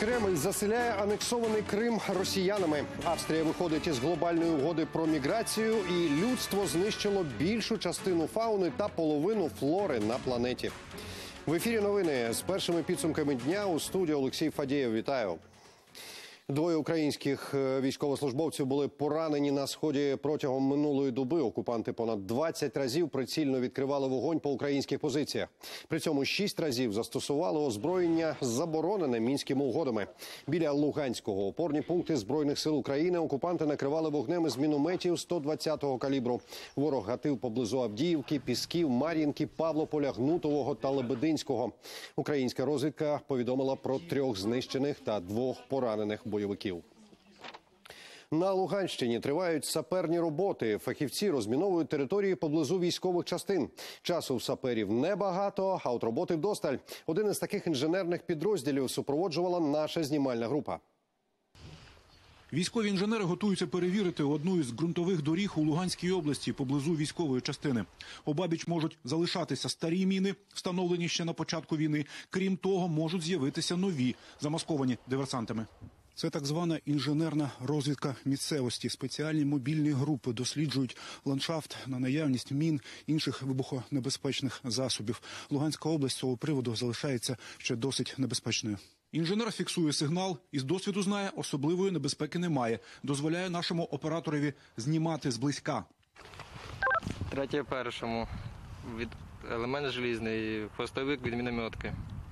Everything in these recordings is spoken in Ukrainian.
Кремль заселяє анексований Крим росіянами. Австрія виходить із глобальної угоди про міграцію, і людство знищило більшу частину фауни та половину флори на планеті. В ефірі новини з першими підсумками дня. У студії Олексій Фадєєв. Вітаю. Двоє українських військовослужбовців були поранені на Сході протягом минулої доби. Окупанти понад 20 разів прицільно відкривали вогонь по українських позиціях. При цьому 6 разів застосували озброєння, заборонене Мінськими угодами. Біля Луганського опорні пункти Збройних сил України окупанти накривали вогнем із мінометів 120-го калібру. Ворог гатив поблизу Авдіївки, Пісків, Мар'їнки, Павлополя, Гнутового та Лебединського. Українська розвідка повідомила про 3 знищених та 2 поранених бойовиків. На Луганщині тривають саперні роботи. Фахівці розміновують території поблизу військових частин. Часу в саперів небагато, а от роботи вдосталь. Один із таких інженерних підрозділів супроводжувала наша знімальна група. Військові інженери готуються перевірити одну із ґрунтових доріг у Луганській області поблизу військової частини. Обабіч можуть залишатися старі міни, встановлені ще на початку війни. Крім того, можуть з'явитися нові, замасковані диверсантами. Це так звана інженерна розвідка місцевості. Спеціальні мобільні групи досліджують ландшафт на наявність мін, інших вибухонебезпечних засобів. Луганська область з цього приводу залишається ще досить небезпечною. Інженер фіксує сигнал, із досвіду знає, особливої небезпеки немає. Дозволяє нашому операторові знімати зблизька. 3-1. Елемент желізний, хвостовик від мінометки.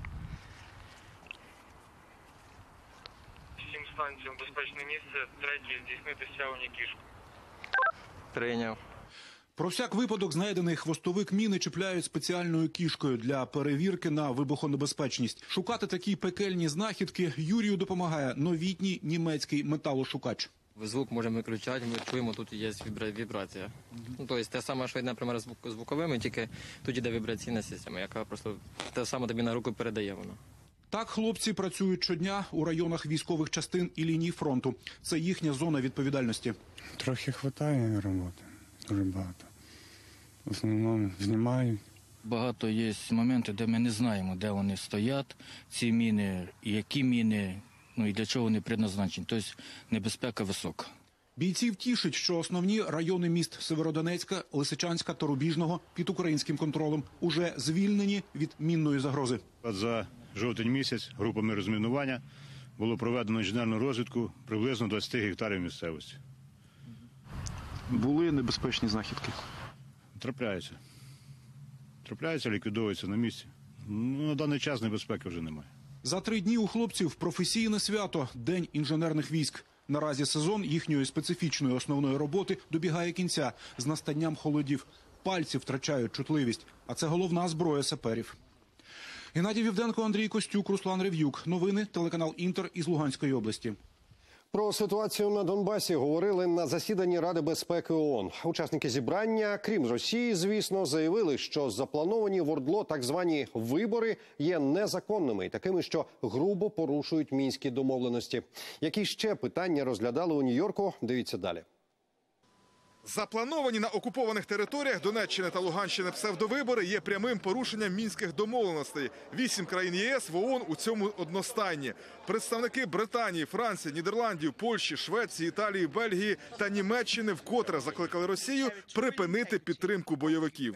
7 станцій, безпечне місце, 3-й здійснити стягування кішку. Прийняв. Про всяк випадок знайдений хвостовик міни чіпляють спеціальною кішкою для перевірки на вибухонебезпечність. Шукати такі пекельні знахідки Юрію допомагає новітній німецький металошукач. Звук можемо виключати, ми чуємо, тут є вібрація. Тобто те саме, що, наприклад, звуковими, тільки тут йде вібраційна система, яка просто те саме тобі на руку передає вона. Так хлопці працюють щодня у районах військових частин і ліній фронту. Це їхня зона відповідальності. Трохи вистачає роботи, дуже багато. В основному знімають. Багато є моменти, де ми не знаємо, де вони стоять, ці міни, які міни, і для чого вони призначені. Тобто небезпека висока. Бійців тішить, що основні райони міст Северодонецька, Лисичанська та Рубіжного під українським контролем уже звільнені від мінної загрози. За жовтень місяць групами розмінування було проведено інженерну розвідку приблизно 20 гектарів місцевості. Були небезпечні знахідки? Трапляються, ліквідовуються на місці. На даний час небезпеки вже немає. За 3 дні у хлопців професійне свято – День інженерних військ. Наразі сезон їхньої специфічної основної роботи добігає кінця з настанням холодів. Пальці втрачають чутливість, а це головна зброя саперів. Геннадій Вівденко, Андрій Костюк, Руслан Рев'юк. Новини, телеканал «Інтер» із Луганської області. Про ситуацію на Донбасі говорили на засіданні Ради безпеки ООН. Учасники зібрання, крім Росії, звісно, заявили, що заплановані в ОРДЛО так звані вибори є незаконними і такими, що грубо порушують мінські домовленості. Які ще питання розглядали у Нью-Йорку, дивіться далі. Заплановані на окупованих територіях Донеччини та Луганщини псевдовибори є прямим порушенням мінських домовленостей. 8 країн ЄС в ООН у цьому одностайні. Представники Британії, Франції, Нідерландів, Польщі, Швеції, Італії, Бельгії та Німеччини вкотре закликали Росію припинити підтримку бойовиків.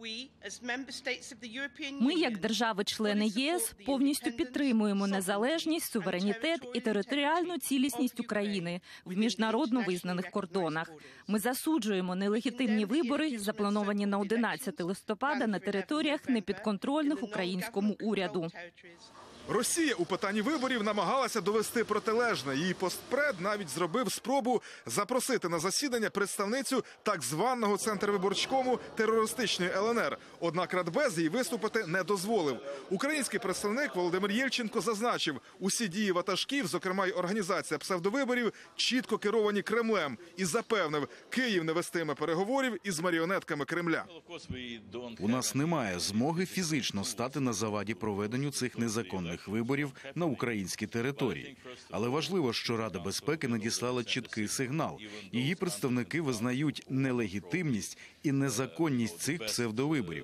Ми, як держави-члени ЄС, повністю підтримуємо незалежність, суверенітет і територіальну цілісність України в міжнародно визнаних кордонах. Ми засуджуємо нелегітимні вибори, заплановані на 11 листопада на територіях непідконтрольних українському уряду. Росія у питанні виборів намагалася довести протилежне. Її постпред навіть зробив спробу запросити на засідання представницю так званого Центрвиборчкому терористичної ЛНР. Однак Радбез їй виступити не дозволив. Український представник Володимир Єльченко зазначив, усі дії ватажків, зокрема й організація псевдовиборів, чітко керовані Кремлем і запевнив, Київ не вестиме переговорів із маріонетками Кремля. У нас немає змоги фізично стати на заваді проведенню цих незаконних виборів на українській території. Але важливо, що Рада безпеки надіслала чіткий сигнал. Її представники визнають нелегітимність і незаконність цих псевдовиборів.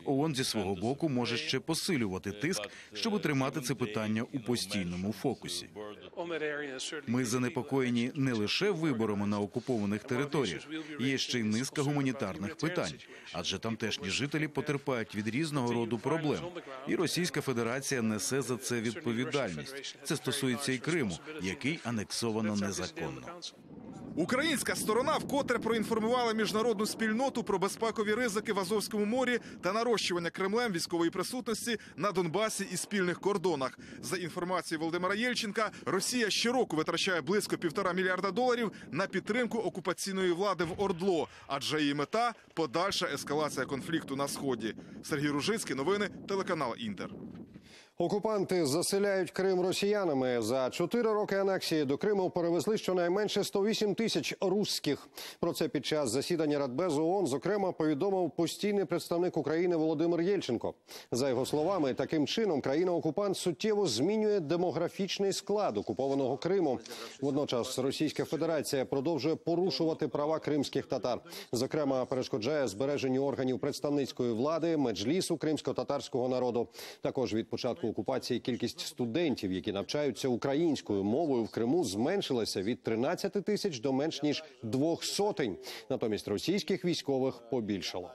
ООН зі свого боку може ще посилювати тиск, щоб тримати це питання у постійному фокусі. Ми занепокоєні не лише виборами на окупованих територіях, є ще й низка гуманітарних питань, адже тамтешні жителі потерпають від різного роду проблем. І Російська Федерація несе за це відповідальність. Це стосується і Криму, який анексовано незаконно. Українська сторона вкотре проінформувала міжнародну спільноту про безпекові ризики в Азовському морі та нарощування Кремлем військової присутності на Донбасі і спільних кордонах. За інформацією Володимира Єльченка, Росія щороку витрачає близько $1,5 мільярда на підтримку окупаційної влади в ОРДЛО, адже її мета – подальша ескалація конфлікту на Сході. Сергій Ружицький, новини, телеканал «Інтер». Окупанти заселяють Крим росіянами. За 4 роки анексії до Криму перевезли щонайменше 108 тисяч русських. Про це під час засідання Радбезу ООН, зокрема, повідомив постійний представник України Володимир Єльченко. За його словами, таким чином країна-окупант суттєво змінює демографічний склад окупованого Криму. Водночас Російська Федерація продовжує порушувати права кримських татар. Зокрема, перешкоджає збереженню органів представницької влади, меджлісу кримсько-татарського народу. Також від початку окупації кількість студентів, які навчаються українською мовою в Криму, зменшилася від 13 тисяч до менш ніж 200. Натомість російських військових побільшало.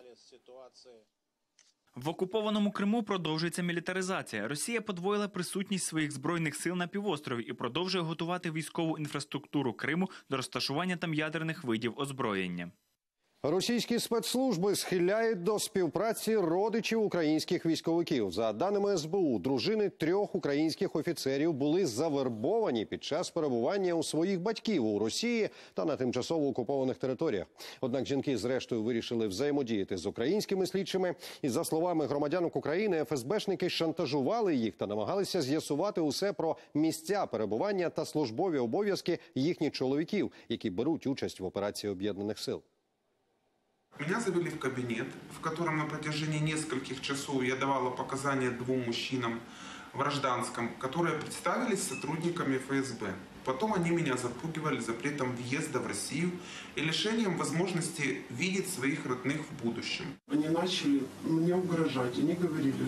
В окупованому Криму продовжується мілітаризація. Росія подвоїла присутність своїх збройних сил на півострові і продовжує готувати військову інфраструктуру Криму до розташування там ядерних видів озброєння. Російські спецслужби схиляють до співпраці родичів українських військовиків. За даними СБУ, дружини 3 українських офіцерів були завербовані під час перебування у своїх батьків у Росії та на тимчасово окупованих територіях. Однак жінки зрештою вирішили взаємодіяти з українськими слідчими. І за словами громадянок України, ФСБшники шантажували їх та намагалися з'ясувати усе про місця перебування та службові обов'язки їхніх чоловіків, які беруть участь в операції Об'єднаних сил. Меня завели в кабинет, в котором на протяжении нескольких часов я давала показания 2 мужчинам в гражданском, которые представились сотрудниками ФСБ. Потом они меня запугивали запретом въезда в Россию и лишением возможности видеть своих родных в будущем. Они начали мне угрожать. Они говорили,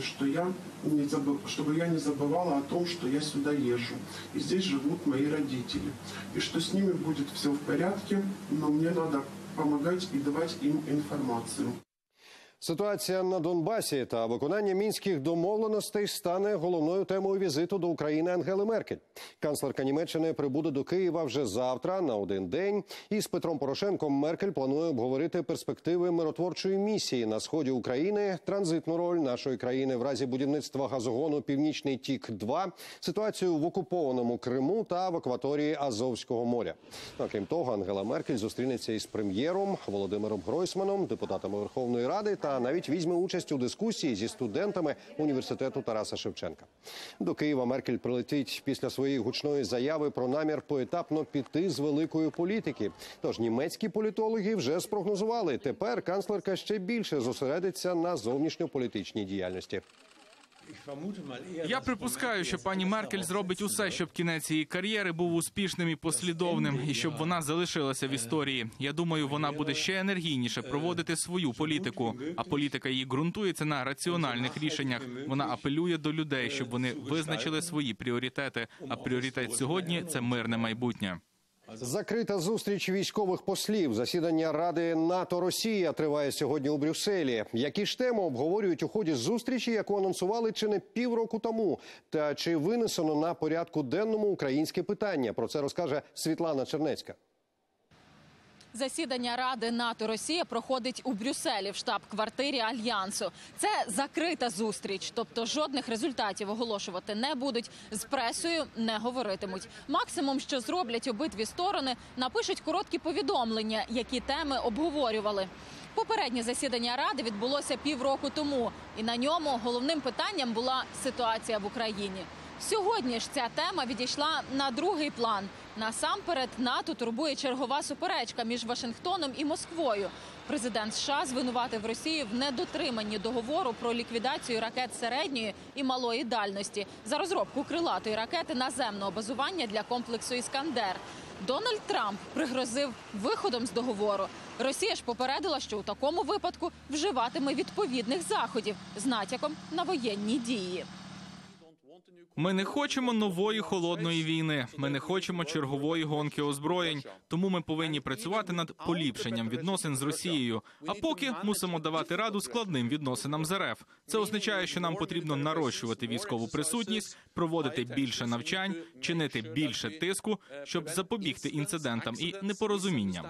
чтобы я не забывала о том, что я сюда езжу. И здесь живут мои родители. И что с ними будет все в порядке, но мне надо помогать і давати їм інформацію. Ситуація на Донбасі та виконання мінських домовленостей стане головною темою візиту до України Ангели Меркель. Канцлерка Німеччини прибуде до Києва вже завтра на 1 день. І з Петром Порошенком Меркель планує обговорити перспективи миротворчої місії на сході України, транзитну роль нашої країни в разі будівництва газогону «Північний тік-2», ситуацію в окупованому Криму та в акваторії Азовського моря. Крім того, Ангела Меркель зустрінеться із прем'єром Володимиром Гройсманом, депутатами Верховної Ради та навіть візьме участь у дискусії зі студентами університету Тараса Шевченка. До Києва Меркель прилетить після своєї гучної заяви про намір поетапно піти з великої політики. Тож німецькі політологи вже спрогнозували, тепер канцлерка ще більше зосередиться на зовнішньополітичній діяльності. Я припускаю, що пані Меркель зробить усе, щоб кінець її кар'єри був успішним і послідовним, і щоб вона залишилася в історії. Я думаю, вона буде ще енергійніше проводити свою політику, а політика її ґрунтується на раціональних рішеннях. Вона апелює до людей, щоб вони визначили свої пріоритети, а пріоритет сьогодні – це мирне майбутнє. Закрита зустріч військових послів. Засідання Ради НАТО-Росія триває сьогодні у Брюсселі. Які ж теми обговорюють у ході зустрічі, яку анонсували чи не півроку тому? Та чи винесено на порядку денному українське питання? Про це розкаже Світлана Чернецька. Засідання Ради НАТО-Росія проходить у Брюсселі в штаб-квартирі Альянсу. Це закрита зустріч, тобто жодних результатів оголошувати не будуть, з пресою не говоритимуть. Максимум, що зроблять обидві сторони, напишуть короткі повідомлення, які теми обговорювали. Попереднє засідання Ради відбулося півроку тому, і на ньому головним питанням була ситуація в Україні. Сьогодні ж ця тема відійшла на другий план. Насамперед, НАТО турбує чергова суперечка між Вашингтоном і Москвою. Президент США звинуватив Росію в недотриманні договору про ліквідацію ракет середньої і малої дальності за розробку крилатої ракети наземного базування для комплексу «Іскандер». Дональд Трамп пригрозив виходом з договору. Росія ж попередила, що у такому випадку вживатиме відповідних заходів з натяком на воєнні дії. Ми не хочемо нової холодної війни. Ми не хочемо чергової гонки озброєнь. Тому ми повинні працювати над поліпшенням відносин з Росією. А поки мусимо давати раду складним відносинам з РФ. Це означає, що нам потрібно нарощувати військову присутність, проводити більше навчань, чинити більше тиску, щоб запобігти інцидентам і непорозумінням.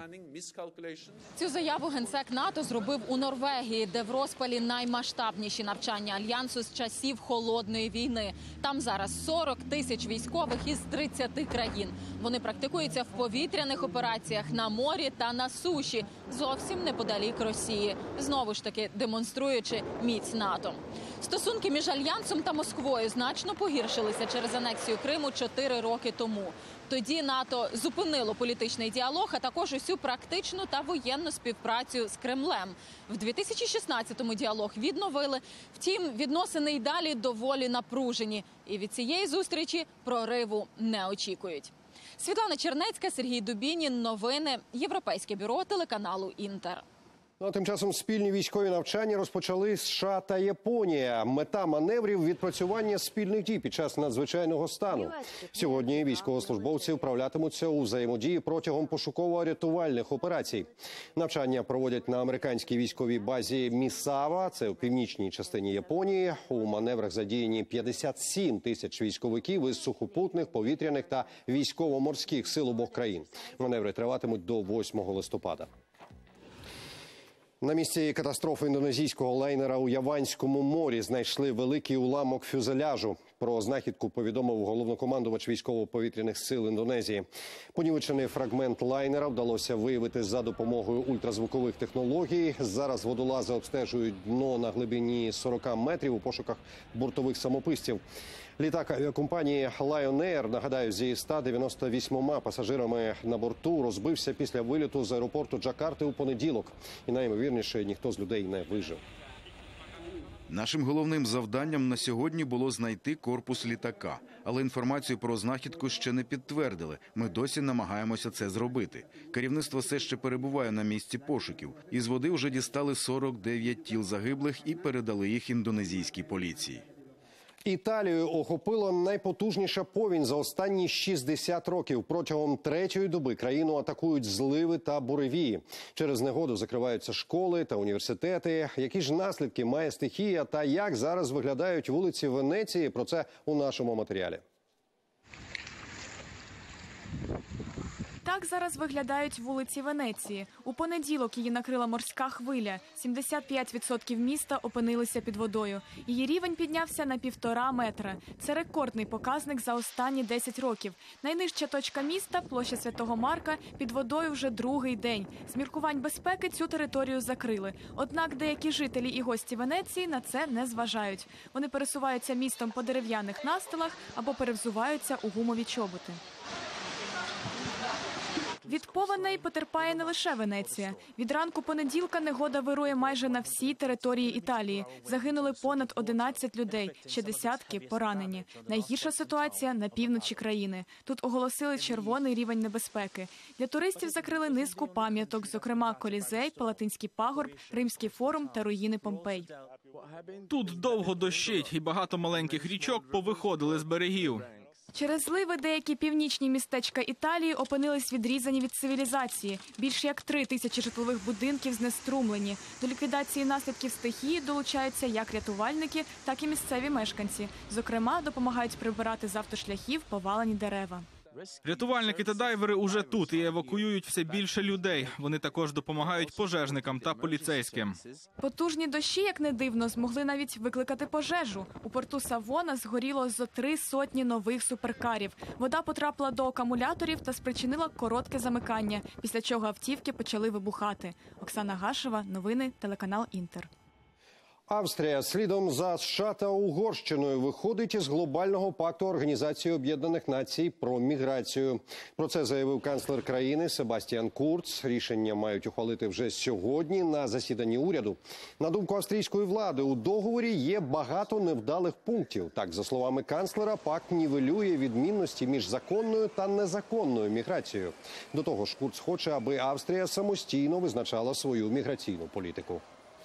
Цю заяву генсек НАТО зробив у Норвегії, де в розпалі наймасштабніші навчання Альянсу з часів Холодної війни. Там зараз 40 тисяч військових із 30 країн. Вони практикуються в повітряних операціях на морі та на суші, зовсім неподалік Росії, знову ж таки демонструючи міць НАТО. Стосунки між Альянсом та Москвою значно погіршилися через анексію Криму 4 роки тому. Тоді НАТО зупинило політичний діалог, а також усю практичну та воєнну співпрацю з Кремлем. В 2016-му діалог відновили. Втім, відносини й далі доволі напружені. І від цієї зустрічі прориву не очікують. Світлана Чернецька, Сергій Дубінін. Новини. Європейське бюро телеканалу «Інтер». А тим часом спільні військові навчання розпочали США та Японія. Мета маневрів – відпрацювання спільних дій під час надзвичайного стану. Сьогодні військовослужбовці вправлятимуться у взаємодії протягом пошуково-рятувальних операцій. Навчання проводять на американській військовій базі Місава, це у північній частині Японії. У маневрах задіяні 57 тисяч військовиків із сухопутних, повітряних та військово-морських сил обох країн. Маневри триватимуть до 8 листопада. На місці катастрофи індонезійського лайнера у Яванському морі знайшли великий уламок фюзеляжу. Про знахідку повідомив головнокомандувач військово-повітряних сил Індонезії. Понівечений фрагмент лайнера вдалося виявити за допомогою ультразвукових технологій. Зараз водолази обстежують дно на глибині 40 метрів у пошуках бортових самописців. Літак авіакомпанії Lion Air, нагадаю, зі 198 пасажирами на борту розбився після виліту з аеропорту Джакарти у понеділок. І найімовірніше, ніхто з людей не вижив. Нашим головним завданням на сьогодні було знайти корпус літака. Але інформацію про знахідку ще не підтвердили. Ми досі намагаємося це зробити. Керівництво все ще перебуває на місці пошуків. Із води вже дістали 49 тіл загиблих і передали їх індонезійській поліції. Італію охопила найпотужніша повінь за останні 60 років. Протягом третьої доби країну атакують зливи та буревії. Через негоду закриваються школи та університети. Які ж наслідки має стихія та як зараз виглядають вулиці Венеції? Про це у нашому матеріалі. Так зараз виглядають вулиці Венеції. У понеділок її накрила морська хвиля. 75% міста опинилися під водою. Її рівень піднявся на 1,5 метра. Це рекордний показник за останні 10 років. Найнижча точка міста, площа Святого Марка, під водою вже другий день. З міркувань безпеки цю територію закрили. Однак деякі жителі і гості Венеції на це не зважають. Вони пересуваються містом по дерев'яних настилах або перевзуваються у гумові чоботи. Від повеней потерпає не лише Венеція. Від ранку понеділка негода вирує майже на всій території Італії. Загинули понад 11 людей, ще десятки поранені. Найгірша ситуація на півночі країни. Тут оголосили червоний рівень небезпеки. Для туристів закрили низку пам'яток, зокрема Колізей, Палатинський пагорб, Римський форум та руїни Помпей. Тут довго дощить і багато маленьких річок повиходили з берегів. Через зливи деякі північні містечка Італії опинились відрізані від цивілізації. Більше як 3 тисячі житлових будинків знеструмлені. До ліквідації наслідків стихії долучаються як рятувальники, так і місцеві мешканці. Зокрема, допомагають прибирати з автошляхів повалені дерева. Рятувальники та дайвери уже тут і евакуюють все більше людей. Вони також допомагають пожежникам та поліцейським. Потужні дощі, як не дивно, змогли навіть викликати пожежу. У порту Савона згоріло зо 300 нових суперкарів. Вода потрапила до акумуляторів та спричинила коротке замикання, після чого автівки почали вибухати. Оксана Гашева, новини, телеканал «Інтер». Австрія слідом за США та Угорщиною виходить із глобального пакту Організації Об'єднаних Націй про міграцію. Про це заявив канцлер країни Себастьян Курц. Рішення мають ухвалити вже сьогодні на засіданні уряду. На думку австрійської влади, у договорі є багато невдалих пунктів. Так, за словами канцлера, пакт нівелює відмінності між законною та незаконною міграцією. До того ж, Курц хоче, аби Австрія самостійно визначала свою міграційну політику.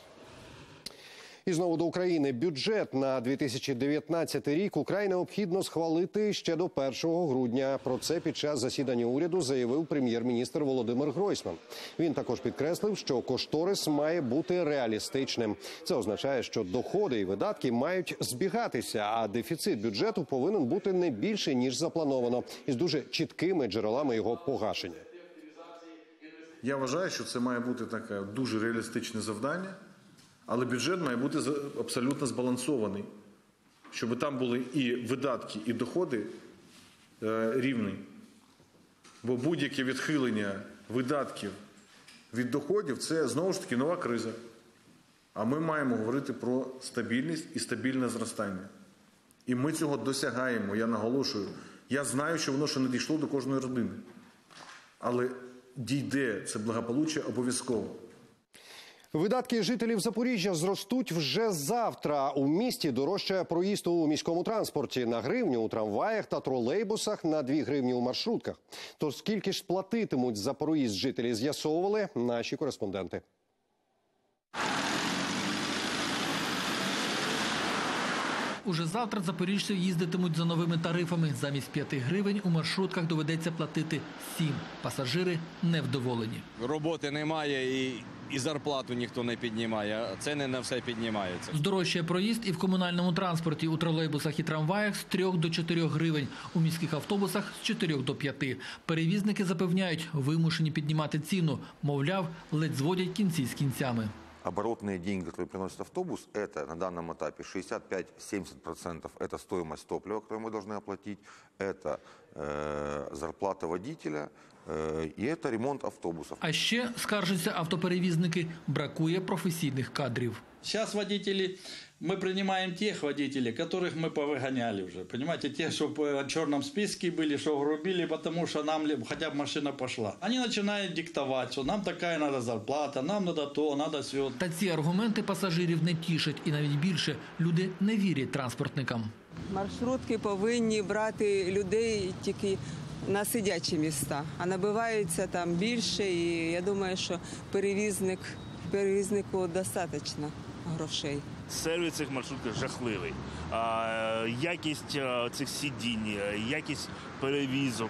І знову до України. Бюджет на 2019 рік Україні необхідно схвалити ще до 1 грудня. Про це під час засідання уряду заявив прем'єр-міністр Володимир Гройсман. Він також підкреслив, що кошторис має бути реалістичним. Це означає, що доходи і видатки мають збігатися, а дефіцит бюджету повинен бути не більше, ніж заплановано, із дуже чіткими джерелами його погашення. Я вважаю, що це має бути таке дуже реалістичне завдання. Але бюджет має бути абсолютно збалансований, щоб там були і видатки, і доходи рівні. Бо будь-яке відхилення видатків від доходів – це, знову ж таки, нова криза. А ми маємо говорити про стабільність і стабільне зростання. І ми цього досягаємо, я наголошую. Я знаю, що воно ще не дійшло до кожної родини. Але дійде це благополуччя обов'язково. Видатки жителів Запоріжжя зростуть вже завтра. У місті дорожчає проїзд у міському транспорті на гривню у трамваях та тролейбусах, на 2 гривні у маршрутках. Тож скільки ж платитимуть за проїзд жителі, з'ясовували наші кореспонденти. Уже завтра запоріжці їздитимуть за новими тарифами. Замість 5 гривень у маршрутках доведеться платити 7. Пасажири невдоволені. Роботи немає і зарплату ніхто не піднімає. Ціни на все піднімаються. Здорожчає проїзд і в комунальному транспорті. У тролейбусах і трамваях з 3 до 4 гривень. У міських автобусах з 4 до 5. Перевізники запевняють, вимушені піднімати ціну. Мовляв, ледь зводять кінці з кінцями. Оборотные деньги, которые приносит автобус, это на данном этапе 65-70% это стоимость топлива, которое мы должны оплатить, это зарплата водителя и это ремонт автобусов. А ще, скаржаться автоперевізники, бракує професійних кадрів. Сейчас водители, мы принимаем тех водителей, которых мы повыгоняли уже. Понимаете, те, что в черном списке были, что грубили, потому что нам хотя бы машина пошла. Они начинают диктовать, что нам такая надо зарплата, нам надо то, надо все. Та ці аргументи пасажирів не тішать. І навіть більше, люди не вірять транспортникам. Маршрутки повинні брати людей тільки на сидячі міста, а набиваються там більше. І я думаю, що перевізнику достатньо грошей. Сервіс цих маршрутків жахливий. Якість цих сидінь, якість перевізок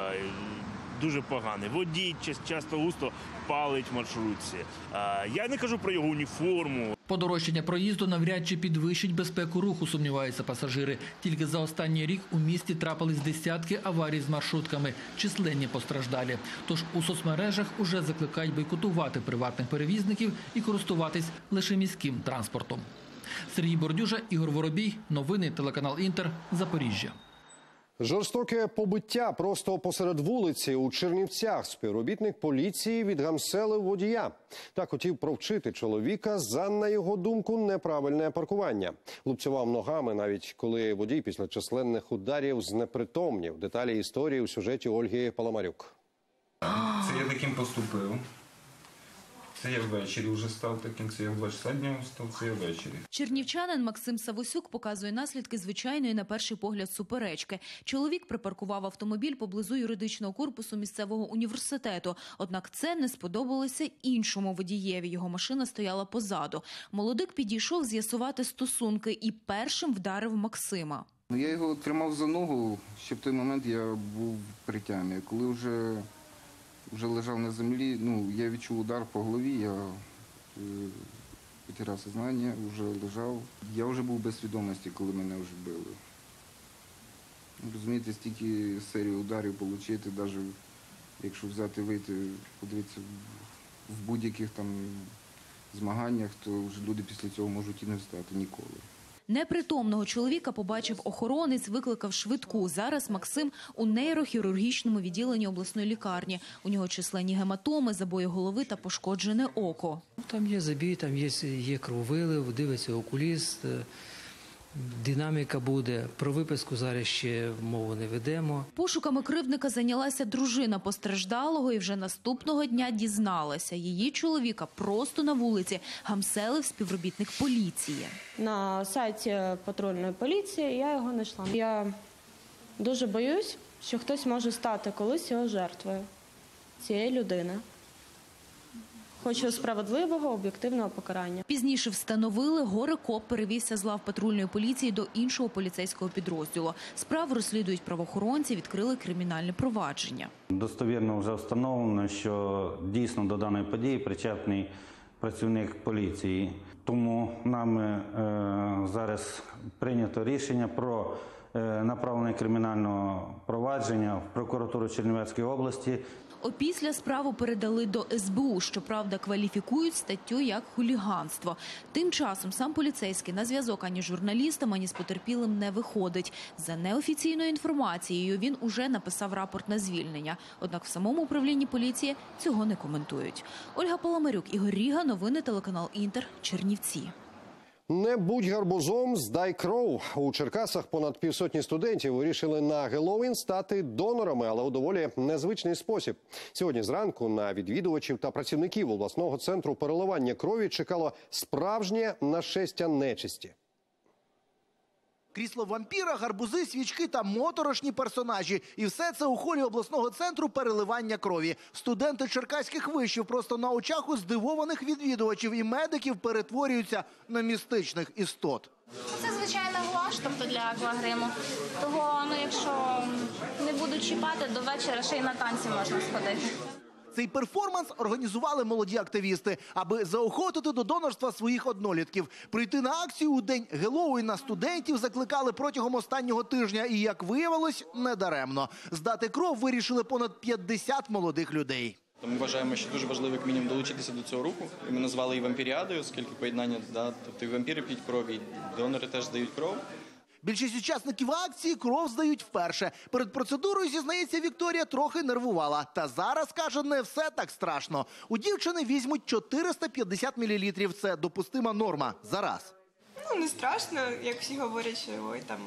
дуже поганий. Водій часто густо палить в маршрутці. Я не кажу про його уніформу. Подорожчання проїзду навряд чи підвищить безпеку руху, сумніваються пасажири. Тільки за останній рік у місті трапились десятки аварій з маршрутками, численні постраждалі. Тож у соцмережах уже закликають бойкотувати приватних перевізників і користуватись лише міським транспортом. Сергій Бордюжа, Ігор Воробій. Новини, телеканал Інтер, Запоріжжя. Жорстоке побиття просто посеред вулиці у Чернівцях. Співробітник поліції відгамселив водія. Так хотів провчити чоловіка за, на його думку, неправильне паркування. Лупцював ногами, навіть коли водій після численних ударів знепритомнів. Деталі історії у сюжеті Ольги Паламарюк. Це я таким поступив. Це я ввечері вже став таким, це я в 2 часа дня став, це я ввечері. Чернівчанин Максим Савосюк показує наслідки звичайної на перший погляд суперечки. Чоловік припаркував автомобіль поблизу юридичного корпусу місцевого університету. Однак це не сподобалося іншому водієві. Його машина стояла позаду. Молодик підійшов з'ясувати стосунки і першим вдарив Максима. Я його тримав за ногу, ще в той момент я був при тямі. Коли вже лежав на землі, я відчув удар по голові, я потеряв сознання, вже лежав. Я вже був без свідомості, коли мене вже били. Розумієте, стільки серії ударів отримати, навіть якщо взяти, вийти, подивитися в будь-яких там змаганнях, то вже люди після цього можуть і не встати ніколи. Непритомного чоловіка побачив охоронець, викликав швидку. Зараз Максим у нейрохірургічному відділенні обласної лікарні. У нього численні гематоми, забої голови та пошкоджене око. Там є забій, там є крововилив, дивиться окуліст, динаміка буде. Про виписку зараз ще мову не ведемо. Пошуками кривдника зайнялася дружина постраждалого і вже наступного дня дізналася. Її чоловіка просто на вулиці гамселив співробітник поліції. На сайті патрульної поліції я його знайшла. Я дуже боюсь, що хтось може стати колись його жертвою цієї людини. Хочу справедливого, об'єктивного покарання. Пізніше встановили, горе-коп перевівся з лав патрульної поліції до іншого поліцейського підрозділу. Справу розслідують правоохоронці, відкрили кримінальне провадження. Достовірно вже встановлено, що дійсно до даної події причетний працівник поліції. Тому нами зараз прийнято рішення про направлення кримінального провадження в прокуратуру Чернівецької області. Опісля справу передали до СБУ, щоправда, кваліфікують статтю як хуліганство. Тим часом сам поліцейський на зв'язок ані з журналістом, ані з потерпілим не виходить. За неофіційною інформацією, він уже написав рапорт на звільнення. Однак в самому управлінні поліції цього не коментують. Ольга Паламарюк, Ігор Ріга, новини телеканал Інтер, Чернівці. Не будь гарбузом, здай кров. У Черкасах понад півсотні студентів вирішили на Геловін стати донорами, але у доволі незвичний спосіб. Сьогодні зранку на відвідувачів та працівників обласного центру переливання крові чекало справжнє нашестя нечисті. Крісло вампіра, гарбузи, свічки та моторошні персонажі. І все це у холі обласного центру переливання крові. Студенти черкаських вишів просто на очах у здивованих відвідувачів і медиків перетворюються на містичних істот. Це звичайна гуаш, тобто для аквагриму. Того, якщо не будуть чіпати, до вечора ще й на танці можна сходити. Цей перформанс організували молоді активісти, аби заохотити до донорства своїх однолітків. Прийти на акцію у день Геловіна студентів закликали протягом останнього тижня і, як виявилось, недаремно. Здати кров вирішили понад 50 молодих людей. Ми вважаємо, що дуже важливо як мінімум долучитися до цього руху. І ми назвали її вампіріадою, оскільки поєднання, тобто і вампіри п'ють кров, і донори теж здають кров. Більшість учасників акції кров здають вперше. Перед процедурою, зізнається, Вікторія трохи нервувала. Та зараз, каже, не все так страшно. У дівчини візьмуть 450 мл. Це допустима норма за раз. Не страшно, як всі говорять, що там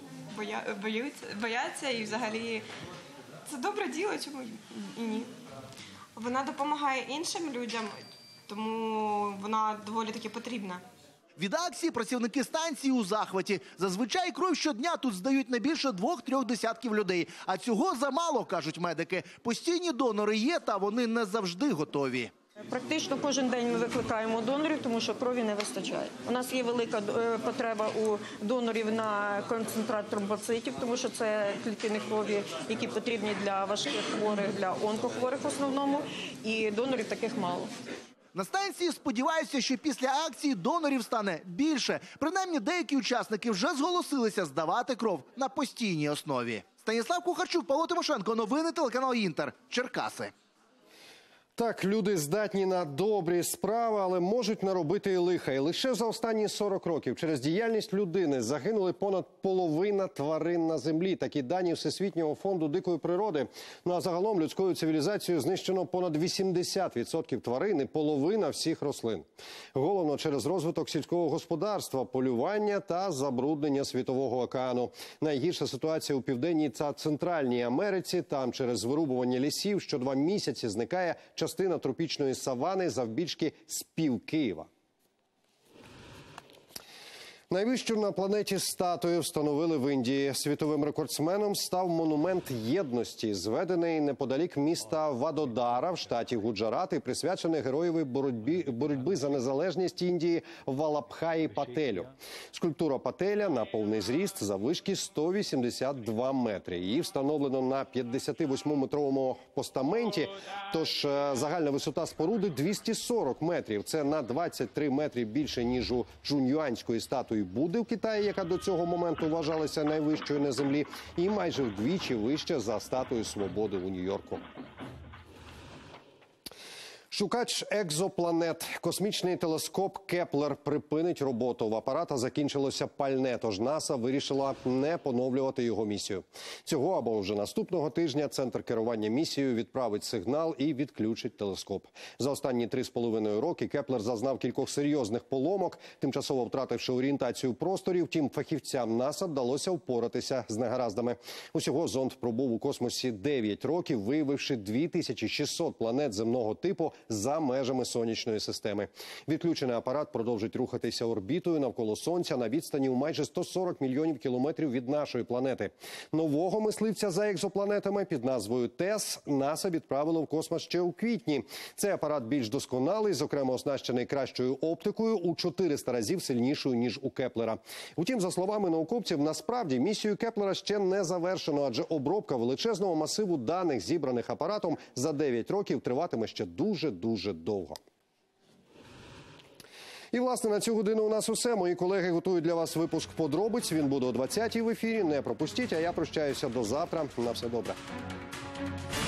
бояться і взагалі це добре діло, чому і ні. Вона допомагає іншим людям, тому вона доволі таки потрібна. Від акції працівники станції у захваті. Зазвичай кров щодня тут здають не більше 2-3 десятків людей. А цього замало, кажуть медики. Постійні донори є, та вони не завжди готові. Практично кожен день ми викликаємо донорів, тому що крові не вистачає. У нас є велика потреба у донорів на концентрат тромбоцитів, тому що це клітини крові, які потрібні для важких хворих, для онкохворих в основному, і донорів таких мало. На станції сподіваються, що після акції донорів стане більше. Принаймні, деякі учасники вже зголосилися здавати кров на постійній основі. Станіслав Кухарчук, Павло Тимошенко. Новини телеканал Інтер. Черкаси. Так, люди здатні на добрі справи, але можуть наробити і лиха. І лише за останні 40 років через діяльність людини загинули понад половина тварин на землі. Такі дані Всесвітнього фонду дикої природи. Ну а загалом людською цивілізацією знищено понад 80% тварин і половина всіх рослин. Головно через розвиток сільського господарства, полювання та забруднення Світового океану. Найгірша ситуація у Південній та Центральній Америці. Там через вирубування лісів що 2 місяці зникає частина тропічної савани завбільшки з пів Києва. Найвищу на планеті статую встановили в Індії. Світовим рекордсменом став монумент єдності, зведений неподалік міста Вадодара в штаті Гуджарат і присвячений героєві боротьби за незалежність Індії Валабхаї Пателю. Скульптура Пателя на повний зріст заввишки 182 метри. Її встановлено на 58-метровому постаменті, тож загальна висота споруди 240 метрів. Це на 23 метри більше, ніж у джуньюанської статуї Будди в Китаї, яка до цього моменту вважалася найвищою на землі, і майже вдвічі вища за статую Свободи у Нью-Йорку. Шукач екзопланет. Космічний телескоп «Кеплер» припинить роботу. В апарата закінчилося пальне, тож НАСА вирішила не поновлювати його місію. Цього або вже наступного тижня Центр керування місією відправить сигнал і відключить телескоп. За останні 3,5 роки «Кеплер» зазнав кількох серйозних поломок, тимчасово втративши орієнтацію в просторі. Втім, фахівцям НАСА вдалося впоратися з негараздами. Усього зонд пробув у космосі 9 років, виявивши 2600 планет земного типу за межами сонячної системи. Відключений апарат продовжить рухатися орбітою навколо Сонця на відстані у майже 140 мільйонів кілометрів від нашої планети. Нового мисливця за екзопланетами під назвою ТЕС НАСА відправило в космос ще у квітні. Цей апарат більш досконалий, зокрема оснащений кращою оптикою у 400 разів сильнішою, ніж у Кеплера. Утім, за словами науковців, насправді місію Кеплера ще не завершено, адже обробка величезного масиву даних, зібраних апаратом, за 9 років триватиме ще дуже довго. І, власне, на цю годину у нас усе. Мої колеги готують для вас випуск подробиць. Він буде о 20-й в ефірі. Не пропустіть, а я прощаюся до завтра. На все добре.